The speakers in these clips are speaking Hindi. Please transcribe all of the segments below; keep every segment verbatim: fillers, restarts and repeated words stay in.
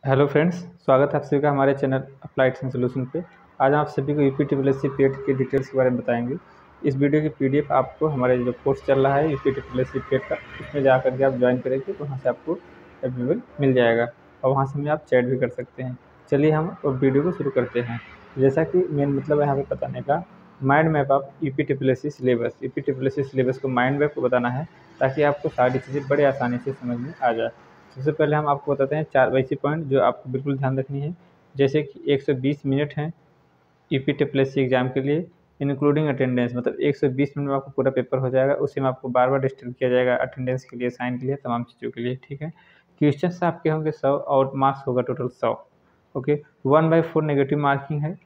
हेलो फ्रेंड्स, स्वागत है आप सभी का हमारे चैनल अप्लाइड साइंस सोल्यूशन पे। आज हम आप सभी को UP triple S C PET के डिटेल्स के बारे में बताएंगे। इस वीडियो की पीडीएफ आपको हमारे जो कोर्स चल रहा है UP triple S C PET का, उसमें जा करके आप ज्वाइन करेंगे तो वहाँ से आपको अवेलेबल मिल जाएगा और वहाँ से हमें आप चैट भी कर सकते हैं। चलिए हम और वीडियो को शुरू करते हैं। जैसा कि मेन मतलब है यहाँ पर बताने का, mind map of UP triple S C syllabus. UP triple S C syllabus को माइंड मैप को बताना है ताकि आपको सारी चीज़ें बड़े आसानी से समझ में आ जाए। सबसे पहले हम आपको बताते हैं चार वैसे पॉइंट जो आपको बिल्कुल ध्यान रखनी है। जैसे कि एक सौ बीस मिनट हैं UP triple S C exam के लिए, इंक्लूडिंग अटेंडेंस, मतलब एक सौ बीस मिनट में आपको पूरा पेपर हो जाएगा। उसी में आपको बार बार डिस्टर्ब किया जाएगा अटेंडेंस के लिए, साइन के लिए, तमाम चीज़ों के लिए, ठीक है। क्वेश्चन आपके होंगे सौ और मार्क्स होगा टोटल सौ। Okay, one by four negative marking है।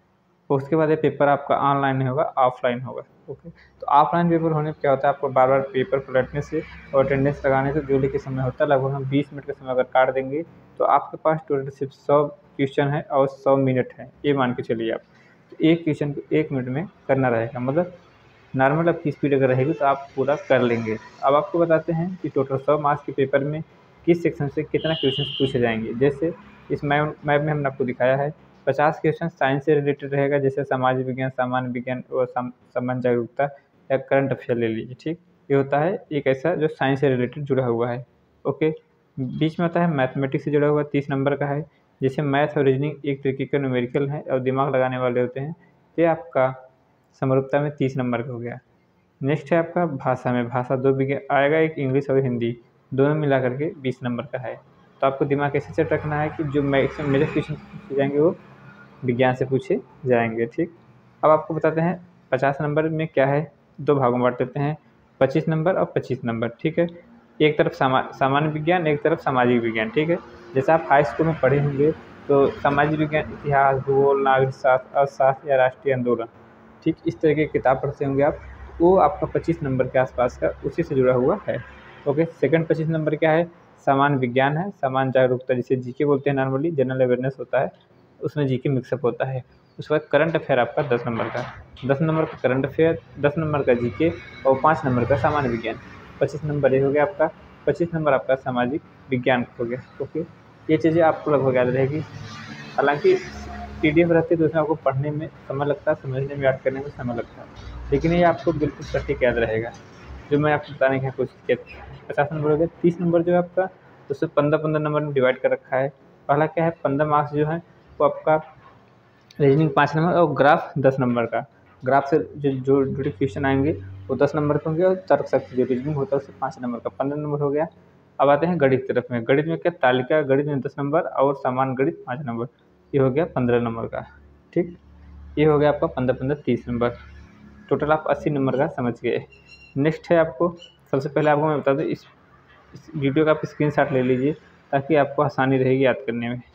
उसके बाद ये पेपर आपका ऑनलाइन नहीं होगा, ऑफलाइन होगा। ओके, तो ऑफलाइन पेपर होने पर क्या होता है, आपको बार बार पेपर पलटने से और अटेंडेंस लगाने से जो लेके समय होता है, लगभग हम बीस मिनट का समय अगर काट देंगे तो आपके पास टोटल सिर्फ सौ क्वेश्चन है और सौ मिनट है, ये मान के चलिए आप। तो एक क्वेश्चन को एक मिनट में करना रहेगा, मतलब नॉर्मल आपकी स्पीड अगर रहेगी तो आप पूरा कर लेंगे। अब आपको बताते हैं कि टोटल सौ मार्क्स के पेपर में किस सेक्शन से कितना क्वेश्चन पूछे जाएंगे। जैसे इस मैप मैप में हमने आपको दिखाया है, पचास क्वेश्चन साइंस से रिलेटेड रहेगा, जैसे समाज विज्ञान, सामान्य विज्ञान और सामान्य जागरूकता या करंट अफेयर ले लीजिए, ठीक। ये होता है एक ऐसा जो साइंस से रिलेटेड जुड़ा हुआ है। ओके, बीच में होता है मैथमेटिक्स से जुड़ा हुआ, तीस नंबर का है। जैसे मैथ और रीजनिंग एक तरीके का न्यूमेरिकल है और दिमाग लगाने वाले होते हैं, ये आपका समरूपता में तीस नंबर का हो गया। नेक्स्ट है आपका भाषा में, भाषा दो विज्ञान आएगा, एक इंग्लिश और हिंदी, दोनों मिला करके बीस नंबर का है। तो आपको दिमाग कैसे सेट रखना है कि जो मैक्सिमम मेजर क्वेश्चन पूछे जाएंगे वो विज्ञान से पूछे जाएंगे, ठीक। अब आपको बताते हैं पचास नंबर में क्या है, दो भागों में बांट देते हैं, पच्चीस नंबर और पच्चीस नंबर, ठीक है। एक तरफ सामा सामान्य विज्ञान, एक तरफ सामाजिक विज्ञान, ठीक है। जैसे आप हाई स्कूल में पढ़े होंगे तो सामाजिक विज्ञान, इतिहास, भूगोल, नागरिक शास्त्र, अर्थशास्त्र या राष्ट्रीय आंदोलन, ठीक, इस तरह की किताब पढ़ते होंगे आप। वो आपका पच्चीस नंबर के आसपास का उसी से जुड़ा हुआ है। ओके, सेकंड पच्चीस नंबर क्या है, सामान्य विज्ञान है, सामान्य जागरूकता, जिसे जीके बोलते हैं, नॉर्मली जनरल अवेयरनेस होता है, उसमें जीके मिक्सअप होता है। उसके बाद करंट अफेयर आपका दस नंबर का, दस नंबर का करंट अफेयर, दस नंबर का जीके और पाँच नंबर का सामान्य विज्ञान। पच्चीस नंबर ये हो गया आपका, पच्चीस नंबर आपका सामाजिक विज्ञान हो गया। ओके, ये चीज़ें आपको लगभग याद रहेगी। हालांकि पीडीएफ रहती है तो उसमें आपको पढ़ने में समय लगता है, समझने में, याद करने में समय लगता है, लेकिन ये आपको बिल्कुल सटीक याद रहेगा जो मैं आपको बताने की कोशिश किया। पचास नंबर हो गया। तीस नंबर जो है आपका, उससे पंद्रह पंद्रह नंबर में डिवाइड कर रखा है। पहला क्या है, पंद्रह मार्क्स जो है वो आपका रीजनिंग पाँच नंबर और ग्राफ दस नंबर का। ग्राफ से जो जो जुड़े क्वेश्चन आएंगे वो दस नंबर के होंगे और तर्कशक्ति जो रीजनिंग होता है उससे पाँच नंबर का, पंद्रह नंबर हो गया। अब आते हैं गणित तरफ में। गणित में क्या, तालिका गणित में दस नंबर और सामान्य गणित पाँच नंबर, ये हो गया पंद्रह नंबर का, ठीक। ये हो गया आपका पंद्रह पंद्रह तीस नंबर, टोटल आप अस्सी नंबर का समझ गए। नेक्स्ट है आपको, सबसे पहले आपको मैं बता दूँ, इस, इस वीडियो का आप स्क्रीनशॉट ले लीजिए ताकि आपको आसानी रहेगी याद करने में।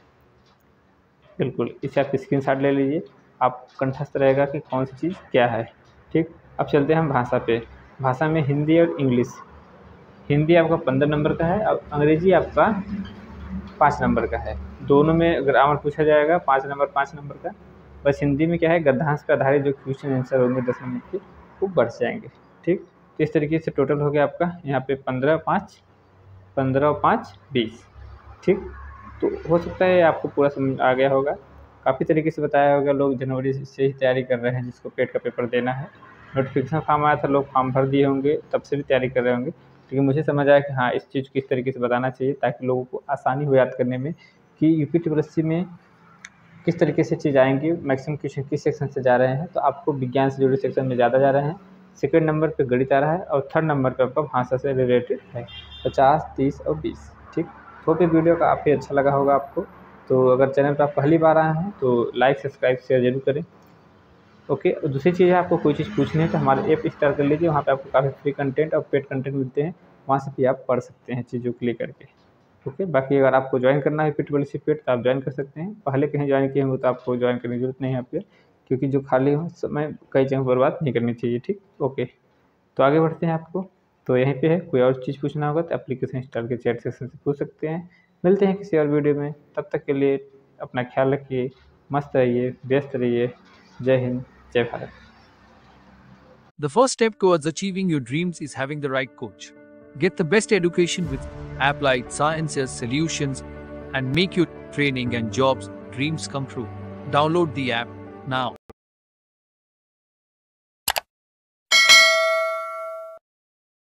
बिल्कुल, इसे आप स्क्रीनशॉट ले लीजिए, आप कंठस्थ रहेगा कि कौन सी चीज़ क्या है, ठीक। अब चलते हैं हम भाषा पे। भाषा में हिंदी और इंग्लिश। हिंदी आपका पंद्रह नंबर का है और अंग्रेजी आपका पाँच नंबर का है। दोनों में ग्रामर पूछा जाएगा, पाँच नंबर पाँच नंबर का। बस हिंदी में क्या है, गद्यांश पर आधारित जो क्वेश्चन आंसर होंगे दस नंबर के वो बढ़ जाएंगे, ठीक। तो इस तरीके से टोटल हो गया आपका यहाँ पे पंद्रह पाँच पंद्रह और पाँच बीस, ठीक। तो हो सकता है आपको पूरा समझ आ गया होगा, काफ़ी तरीके से बताया होगा। लोग जनवरी से ही तैयारी कर रहे हैं, जिसको पेट का पेपर देना है। नोटिफिकेशन फॉर्म आया था, लोग फॉर्म भर दिए होंगे, तब से भी तैयारी कर रहे होंगे। लेकिन मुझे समझ आया कि हाँ, इस चीज़ को किस तरीके से बताना चाहिए ताकि लोगों को आसानी हो याद करने में कि यूपी ट्रिपल एस सी में किस तरीके से चीज़ आएंगी, मैक्सिमम क्वेश्चन किस सेक्शन से जा रहे हैं। तो आपको विज्ञान से जुड़े सेक्शन में ज़्यादा जा रहे हैं, सेकेंड नंबर पे गणित आ रहा है और थर्ड नंबर पे आपका भाषा से रिलेटेड है, पचास तीस और बीस, ठीक। तो भी वीडियो का काफ़ी अच्छा लगा होगा आपको। तो अगर चैनल पर आप पहली बार आए हैं तो लाइक सब्सक्राइब शेयर जरूर करें। ओके, और दूसरी चीज़ है, आपको कोई चीज़ पूछनी है तो हमारे ऐप इंस्टॉल कर लीजिए, वहाँ पे आपको काफ़ी फ्री कंटेंट और पेड कंटेंट मिलते हैं, वहाँ से भी आप पढ़ सकते हैं चीज़ों को लेकर के। ओके, बाकी अगर आपको ज्वाइन करना है ट्रिपल एस सी पेट तो आप ज्वाइन कर सकते हैं। पहले कहीं ज्वाइन किए होंगे तो आपको ज्वाइन करने की जरूरत नहीं है आपके, क्योंकि जो खाली हो समय कई जगह बर्बाद नहीं करनी चाहिए, ठीक। ओके, तो आगे बढ़ते हैं। आपको तो यहीं पे है, कोई और चीज़ पूछना होगा तो एप्लीकेशन इंस्टॉल के चैट सेक्शन से पूछ सकते हैं। मिलते हैं किसी और वीडियो में, तब तक के लिए अपना ख्याल रखिए, मस्त रहिए, व्यस्त रहिए। जय हिंद, जय Bharat. The first step towards achieving your dreams is having the right coach. Get the best education with Applied Sciences Solutions and make your training, and jobs, dreams come true. Download the app now.